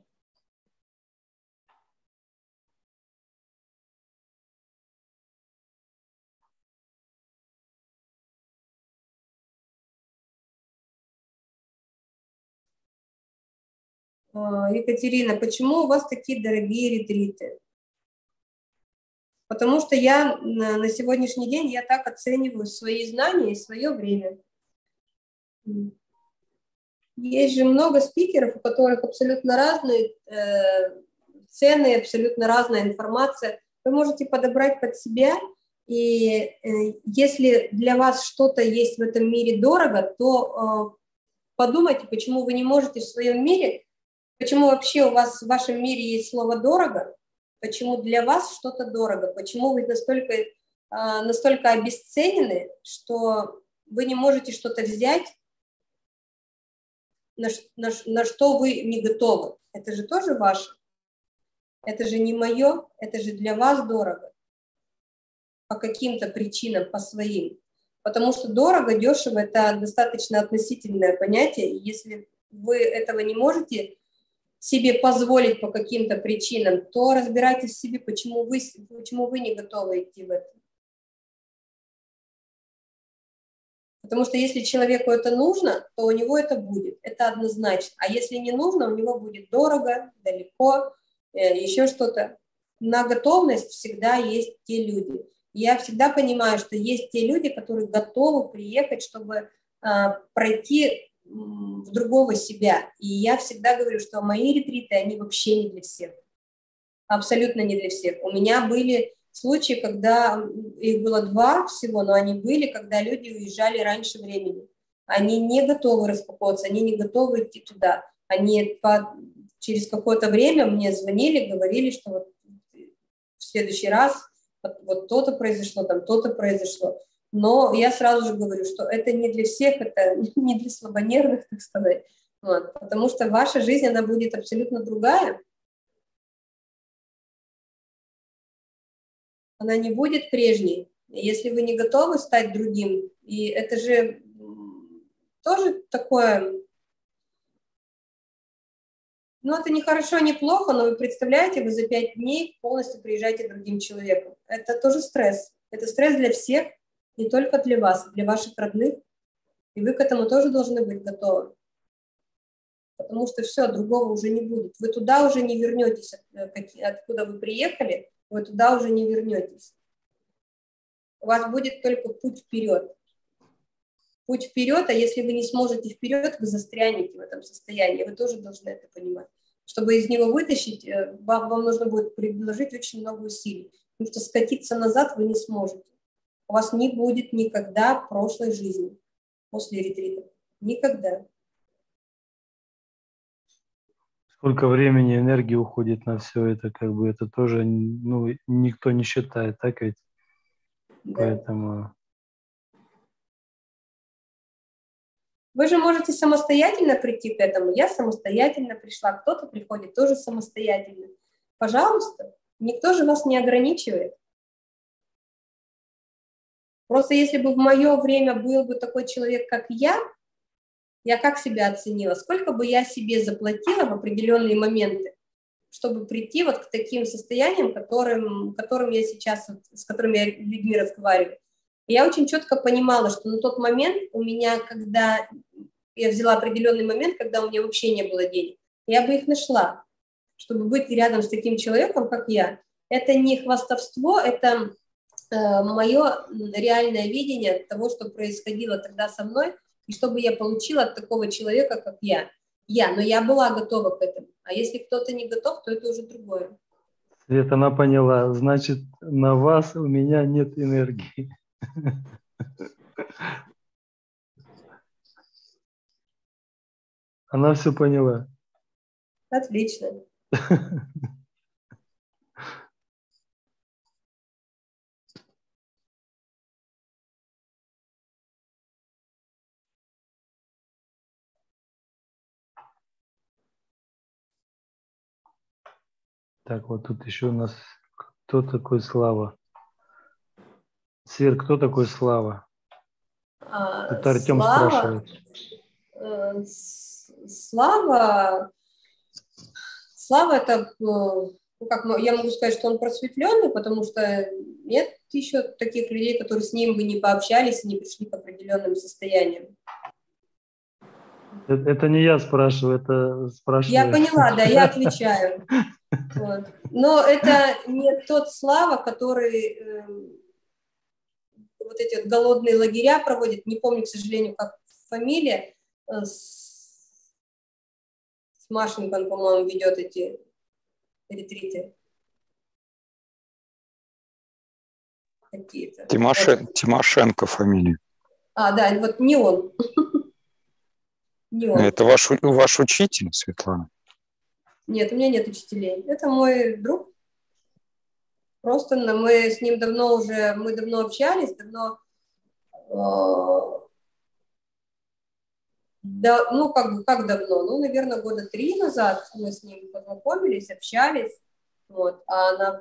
Екатерина, почему у вас такие дорогие ретриты? Потому что я на сегодняшний день я так оцениваю свои знания и свое время. Есть же много спикеров, у которых абсолютно разные э, цены, абсолютно разная информация. Вы можете подобрать под себя, и э, если для вас что-то есть в этом мире дорого, то э, подумайте, почему вы не можете в своем мире, почему вообще у вас в вашем мире есть слово «дорого», почему для вас что-то дорого, почему вы настолько, э, настолько обесценены, что вы не можете что-то взять, на, на, на что вы не готовы. Это же тоже ваше. Это же не мое, это же для вас дорого. По каким-то причинам, по своим. Потому что дорого, дешево – это достаточно относительное понятие. И если вы этого не можете себе позволить по каким-то причинам, то разбирайтесь в себе, почему вы, почему вы не готовы идти в это. Потому что если человеку это нужно, то у него это будет. Это однозначно. А если не нужно, у него будет дорого, далеко, еще что-то. На готовность всегда есть те люди. Я всегда понимаю, что есть те люди, которые готовы приехать, чтобы а, пройти в другого себя. И я всегда говорю, что мои ретриты, они вообще не для всех. Абсолютно не для всех. У меня были случаи, когда, их было два всего, но они были, когда люди уезжали раньше времени. Они не готовы распаковываться, они не готовы идти туда. Они по, через какое-то время мне звонили, говорили, что вот в следующий раз вот, вот то-то произошло, там то-то произошло. Но я сразу же говорю, что это не для всех, это не для слабонервных, так сказать. Вот, потому что ваша жизнь, она будет абсолютно другая. Она не будет прежней, если вы не готовы стать другим. И это же тоже такое, ну, это не хорошо, не плохо, но вы представляете, вы за пять дней полностью приезжаете другим человеком. Это тоже стресс. Это стресс для всех, не только для вас, для ваших родных. И вы к этому тоже должны быть готовы. Потому что все, другого уже не будет. Вы туда уже не вернетесь, откуда вы приехали, вы туда уже не вернетесь. У вас будет только путь вперед. Путь вперед, а если вы не сможете вперед, вы застрянете в этом состоянии. Вы тоже должны это понимать. Чтобы из него вытащить, вам, вам нужно будет приложить очень много усилий. Потому что скатиться назад вы не сможете. У вас не будет никогда прошлой жизни после ретрита. Никогда. Сколько времени, энергии уходит на все это, как бы это тоже, ну, никто не считает, так ведь? Да. Поэтому... Вы же можете самостоятельно прийти к этому. Я самостоятельно пришла, кто-то приходит тоже самостоятельно. Пожалуйста, никто же вас не ограничивает. Просто если бы в мое время был бы такой человек, как я, я как себя оценила, сколько бы я себе заплатила в определенные моменты, чтобы прийти вот к таким состояниям, которым, которым я сейчас, с которыми я людьми разговариваю. И я очень четко понимала, что на тот момент у меня, когда я взяла определенный момент, когда у меня вообще не было денег, я бы их нашла, чтобы быть рядом с таким человеком, как я. Это не хвастовство, это э, мое реальное видение того, что происходило тогда со мной, и чтобы я получила от такого человека, как я. Я, но я была готова к этому. А если кто-то не готов, то это уже другое. Свет, она поняла. Значит, на вас у меня нет энергии. Она все поняла. Отлично. Так, вот тут еще у нас кто такой Слава? Свет, кто такой Слава? А, Тут Артем Слава, спрашивает. Э, Слава, Слава это, ну, как я могу сказать, что он просветленный, потому что нет еще таких людей, которые с ним бы не пообщались и не пришли к определенным состояниям. Это, это не я спрашиваю, это спрашиваю. Я поняла, да, я отвечаю. Вот. Но это не тот Слава, который э, вот эти вот голодные лагеря проводит, не помню, к сожалению, как фамилия, э, с, Тимошенко, он, по-моему, ведет эти ретриты. Какие-то. Тимоше... Вот. Тимошенко фамилия. А, да, вот не он. Не он. Это ваш, ваш учитель, Светлана? Нет, у меня нет учителей. Это мой друг. Просто мы с ним давно уже, мы давно общались, давно, э, да, ну, как, как давно? Ну, наверное, года три назад мы с ним познакомились, общались. Вот. А на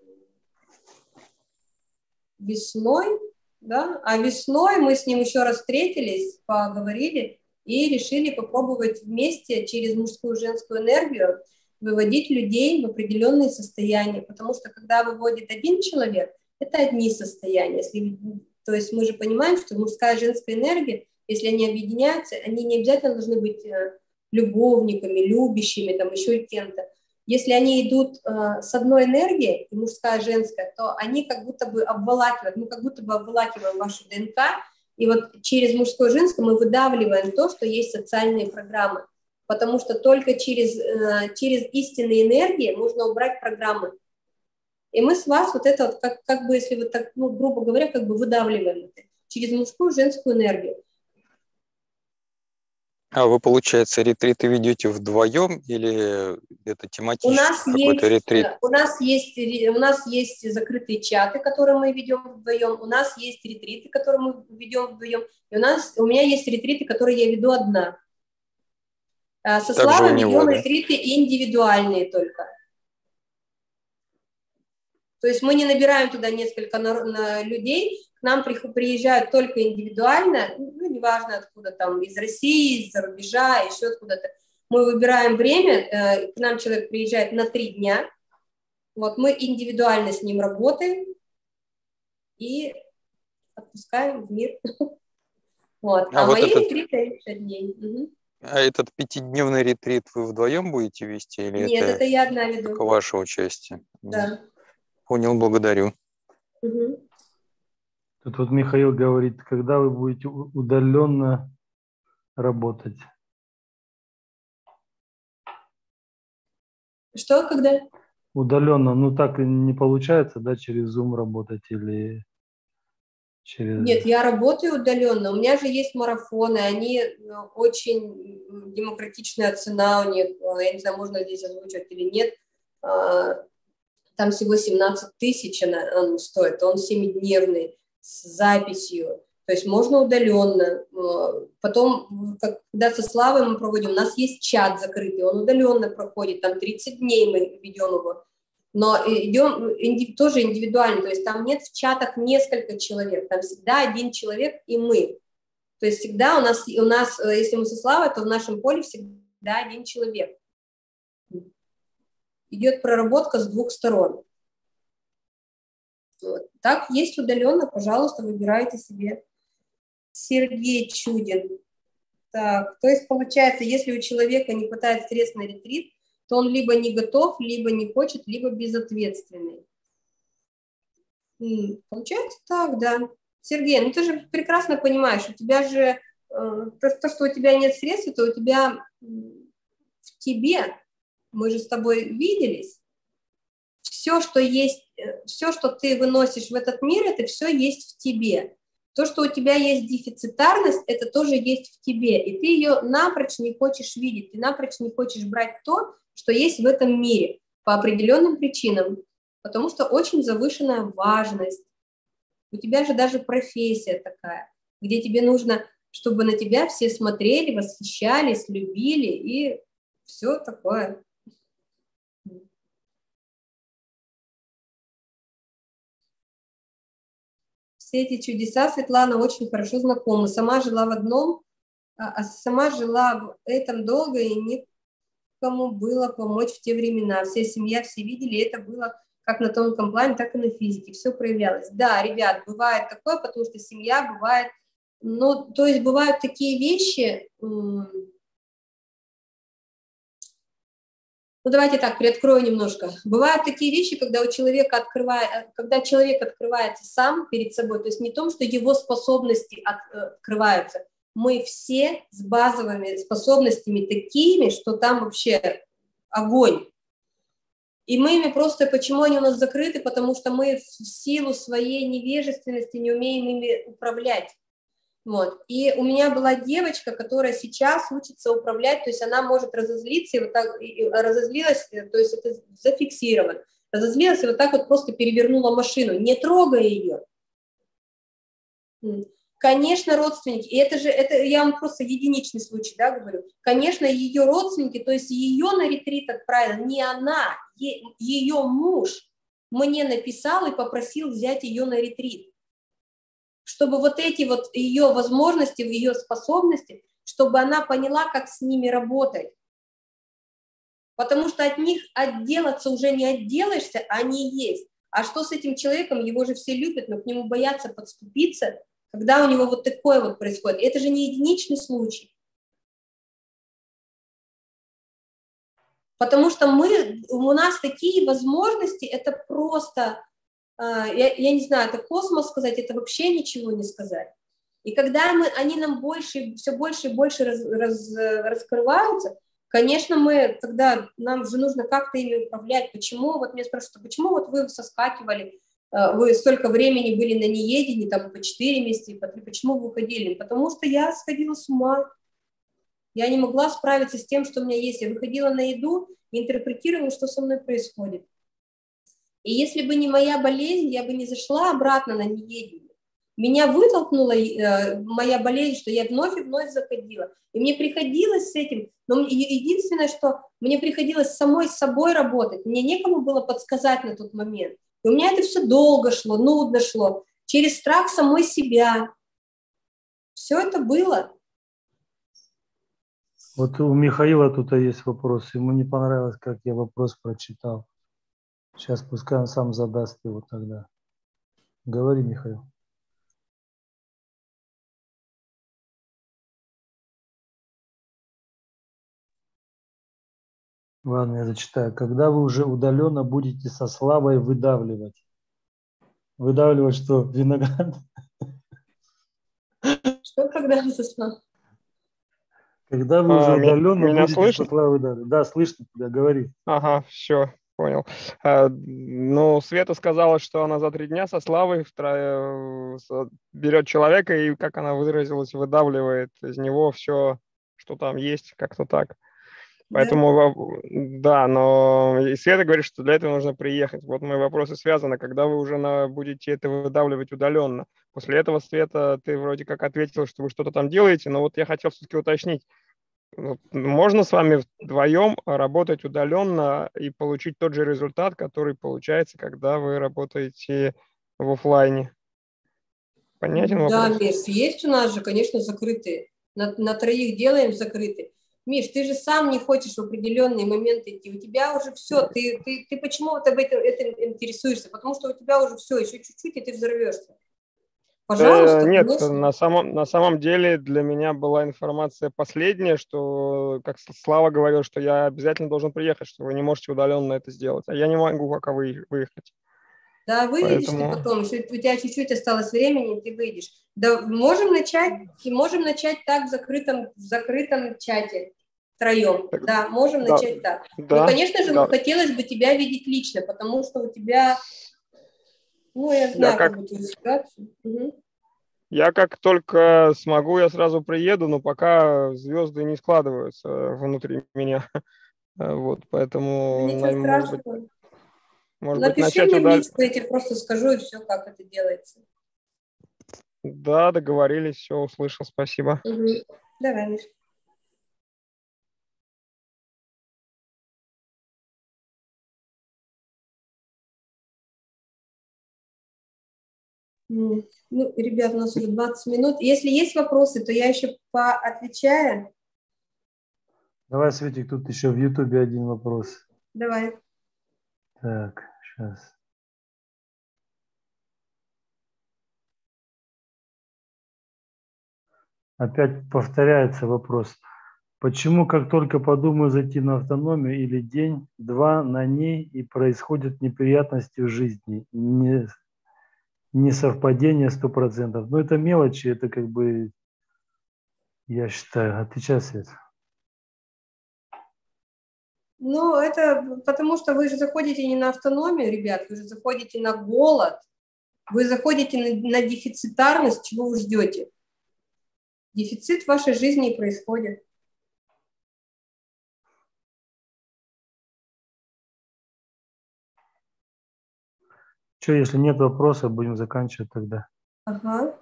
весной, да, а весной мы с ним еще раз встретились, поговорили и решили попробовать вместе через мужскую и женскую энергию выводить людей в определенные состояния, потому что когда выводит один человек, это одни состояния. Если, то есть мы же понимаем, что мужская и женская энергия, если они объединяются, они не обязательно должны быть любовниками, любящими, там еще кем-то. Если они идут э, с одной энергией, и мужская, и женская, то они как будто бы обволакивают, мы как будто бы обволакиваем вашу ДНК, и вот через мужское и женское мы выдавливаем то, что есть социальные программы, потому что только через, э, через истинные энергии можно убрать программы. И мы с вас вот это вот, как, как бы, если вот так, ну, грубо говоря, как бы выдавливаем это через мужскую и женскую энергию. А вы, получается, ретриты ведете вдвоем или это тематический у нас какой-то есть, ретрит? У нас, есть, у нас есть закрытые чаты, которые мы ведем вдвоем, у нас есть ретриты, которые мы ведем вдвоем, и у, нас, у меня есть ретриты, которые я веду одна. Со Славой ведем да? ретриты индивидуальные только. То есть мы не набираем туда несколько на, на людей, к нам приезжают только индивидуально, ну, неважно откуда там, из России, из-за рубежа, еще откуда-то. Мы выбираем время, э, к нам человек приезжает на три дня, вот мы индивидуально с ним работаем и отпускаем в мир. Вот. А, а вот мои ретриты шесть дней. Угу. А этот пятидневный ретрит вы вдвоем будете вести? Или Нет, это, это я одна веду. Только ваше участие? Да. Понял, благодарю. Угу. Тут вот Михаил говорит, когда вы будете удаленно работать? Что, когда? Удаленно, ну так не получается, да, через Zoom работать или через... Нет, я работаю удаленно. У меня же есть марафоны, они очень демократичная цена у них. Я не знаю, можно здесь озвучивать или нет. Там всего семнадцать тысяч он стоит, он семидневный с записью. То есть можно удаленно. Потом, когда со Славой мы проводим, у нас есть чат закрытый, он удаленно проходит, там тридцать дней мы ведем его. Но идем инди, тоже индивидуально, то есть там нет в чатах несколько человек, там всегда один человек и мы. То есть всегда у нас, у нас если мы со Славой, то в нашем поле всегда один человек. Идет проработка с двух сторон. Вот. Так, есть удаленно, пожалуйста, выбирайте себе. Сергей Чудин. Так, то есть получается, если у человека не хватает средств на ретрит, то он либо не готов, либо не хочет, либо безответственный. Получается так, да. Сергей, ну ты же прекрасно понимаешь, у тебя же, э, то, что у тебя нет средств, то у тебя в тебе, мы же с тобой виделись, все, что есть, все, что ты выносишь в этот мир, это все есть в тебе. То, что у тебя есть дефицитарность, это тоже есть в тебе, и ты ее напрочь не хочешь видеть, ты напрочь не хочешь брать то, что есть в этом мире по определенным причинам, потому что очень завышенная важность. У тебя же даже профессия такая, где тебе нужно, чтобы на тебя все смотрели, восхищались, любили и все такое. Все эти чудеса, Светлана, очень хорошо знакомы. Сама жила в одном, а сама жила в этом долго, и никому было помочь в те времена. Вся семья, все видели, и это было как на тонком плане, так и на физике. Все проявлялось. Да, ребят, бывает такое, потому что семья бывает... Ну, то есть бывают такие вещи... Ну, давайте так, приоткрою немножко. Бывают такие вещи, когда у человека открывает, когда человек открывается сам перед собой, то есть не в том, что его способности от, открываются, мы все с базовыми способностями такими, что там вообще огонь. И мы ими просто, почему они у нас закрыты? Потому что мы в силу своей невежественности не умеем ими управлять. Вот. И у меня была девочка, которая сейчас учится управлять, то есть она может разозлиться, и вот так и разозлилась, то есть это зафиксировано. Разозлилась и вот так вот просто перевернула машину, не трогая ее. Конечно, родственники, и это же, это я вам просто единичный случай, да, говорю. Конечно, ее родственники, то есть ее на ретрит отправила не она, ее муж мне написал и попросил взять ее на ретрит, чтобы вот эти вот ее возможности, ее способности, чтобы она поняла, как с ними работать. Потому что от них отделаться уже не отделаешься, они есть. А что с этим человеком? Его же все любят, но к нему боятся подступиться, когда у него вот такое вот происходит. Это же не единичный случай. Потому что мы, у нас такие возможности, это просто, я, я не знаю, это космос сказать, это вообще ничего не сказать. И когда мы, они нам больше, все больше и больше раз, раз, раскрываются, конечно, мы тогда, нам же нужно как-то ими управлять. Почему, вот меня спрашивают, почему вот вы соскакивали, вы столько времени были на неедении, там по четыре месяца, по три, почему вы уходили? Потому что я сходила с ума. Я не могла справиться с тем, что у меня есть. Я выходила на еду и интерпретировала, что со мной происходит. И если бы не моя болезнь, я бы не зашла обратно на неедение. Меня вытолкнула э, моя болезнь, что я вновь и вновь заходила. И мне приходилось с этим, но единственное, что мне приходилось самой с собой работать, мне некому было подсказать на тот момент. И у меня это все долго шло, нудно шло, через страх самой себя. Все это было. Вот у Михаила тут есть вопрос. Ему не понравилось, как я вопрос прочитал. Сейчас пускай он сам задаст его тогда. Говори, Михаил. Ладно, я зачитаю. Когда вы уже удаленно будете со Славой выдавливать? Выдавливать что? Виноград? Что когда вы со Славой? Когда вы уже А, удаленно меня будете слышно? со Славой выдавливать? Да, слышно тебя, говори. Ага, все, понял. А, ну, Света сказала, что она за три дня со Славой втро... берет человека и, как она выразилась, выдавливает из него все, что там есть, как-то так. Поэтому, да, но и Света говорит, что для этого нужно приехать. Вот мои вопросы связаны, когда вы уже на, будете это выдавливать удаленно. После этого, Света, ты вроде как ответила, что вы что-то там делаете, но вот я хотел все-таки уточнить. Можно с вами вдвоем работать удаленно и получить тот же результат, который получается, когда вы работаете в офлайне? Понятен вопрос? Да, Миш, есть у нас же, конечно, закрытые. На, на троих делаем закрытые. Миш, ты же сам не хочешь в определенные моменты идти. У тебя уже все. Ты, ты, ты почему вот об этом, этом интересуешься? Потому что у тебя уже все, еще чуть-чуть, и ты взорвешься. Пожалуйста, э, нет, конечно. на самом, на самом деле для меня была информация последняя, что, как Слава говорил, что я обязательно должен приехать, что вы не можете удаленно это сделать, а я не могу пока выехать. Да, выйдешь Поэтому... ты потом, если у тебя чуть-чуть осталось времени, ты выйдешь. Да, можем начать, и можем начать так в закрытом, в закрытом чате втроем. Так, да, можем да, начать так. Да, но, конечно же, да. Хотелось бы тебя видеть лично, потому что у тебя, ну, я знаю, я как... как бы твою ситуацию. Угу. Я как только смогу, я сразу приеду, но пока звезды не складываются внутри меня. Вот, поэтому, да, наверное, может быть, может Напиши быть, начать мне удаленно. в личку, я тебе просто скажу, и все, как это делается. Да, договорились, все, услышал, спасибо. Угу. Давай, Миш. Ну, ребят, у нас уже двадцать минут. Если есть вопросы, то я еще поотвечаю. Давай, Светик, тут еще в Ютубе один вопрос. Давай. Так, сейчас. Опять повторяется вопрос. Почему, как только подумаю зайти на автономию или день-два на ней, и происходят неприятности в жизни, не, не совпадение сто процентов. Но это мелочи, это как бы я считаю. Отвечай, Свет. Ну, это потому что вы же заходите не на автономию, ребят, вы же заходите на голод, вы заходите на, на дефицитарность, чего вы ждете. Дефицит в вашей жизни и происходит. Что, если нет вопросов, будем заканчивать тогда. Ага.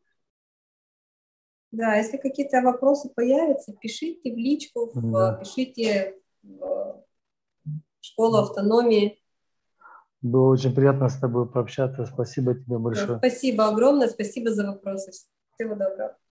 Да, если какие-то вопросы появятся, пишите в личку, в, Да. пишите в школу автономии. Было очень приятно с тобой пообщаться. Спасибо тебе большое. Спасибо огромное, спасибо за вопросы. Всего доброго.